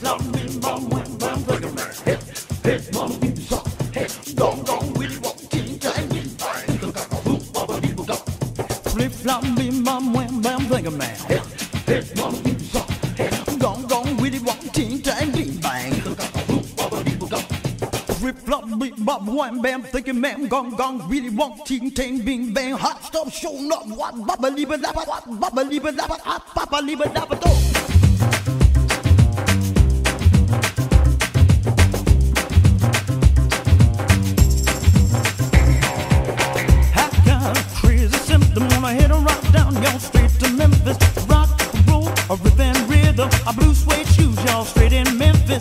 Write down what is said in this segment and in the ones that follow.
flop, bim, bam, wham, bam, thinking man. Hey, hey, mama, beat the hey, gong, gong, willy, walk, ting, tang, bing, bang. Flip, flop, bim, bam, wham, bam, thinking man. Hey, hey, mama, beat the hey, gong, gong, willy, walk, ting, tang, bing, bang. Flip, flop, bim, bam, wham, bam, thinking man. Gong, gong, willy, walk, ting, tang, bing, bang. Hot stuff showing up. What, baba, leave it, lapa, what, baba, leave it, lapa, hot, papa, leave it, lapa, do. A rip and rhythm, a blue suede shoes, y'all, straight in Memphis.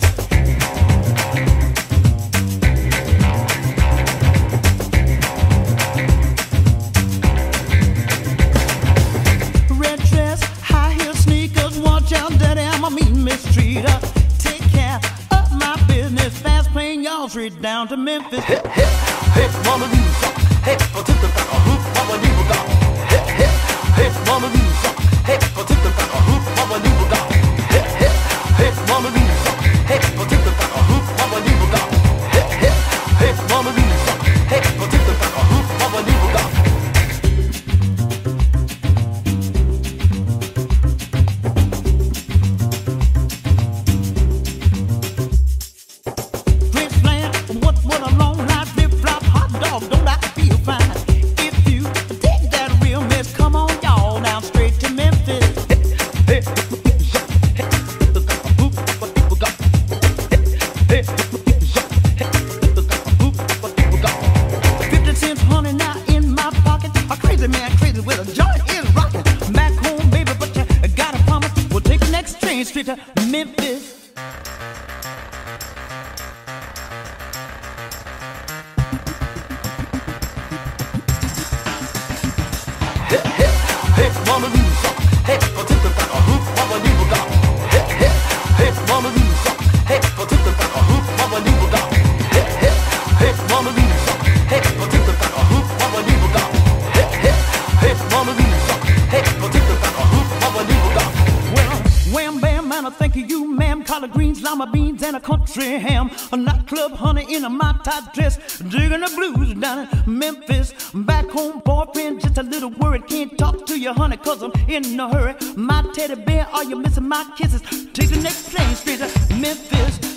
Red dress, high heel sneakers, watch out, daddy, I'm a mean mistreater. Take care of my business, fast plane, y'all, straight down to Memphis. Hey, hey, hey, mama, Lisa, hey, go to the back, mama, leave it down. Hey, hey, hey, mama, Lisa, hey, go to the back, mama, leave it down. Hey, mama Lisa, hey, go take the back, mama leave it down. Hey, hey, mama Lisa, hey, go take the back, mama leave it down. Chris Bland, what a long night, flip flop, hot dog, don't I feel fine? If you take that real mess, come on y'all down straight to Memphis. Hey, hey. Straight to Memphis. Hey, hey, hey, mama Lisa, hey, go take the back, mama leave it down. Hey, hey, hey, mama Lisa, hey, go take the back, mama leave it down. Hey, hey, hey, mama Lisa, hey, go take the back, mama leave it down. Hey, hey, hey, mama Lisa, hey, go take the back, mama leave it down. Well, wham bam, man, I think of you, ma'am. Collard greens, lima beans, and a country ham. A nightclub honey in a my-type dress, digging the blues down in Memphis. Back home, boyfriend, just a little worried. Can't talk to you, honey, cause I'm in a hurry. My teddy bear, are you missing my kisses? Take the next plane straight to Memphis.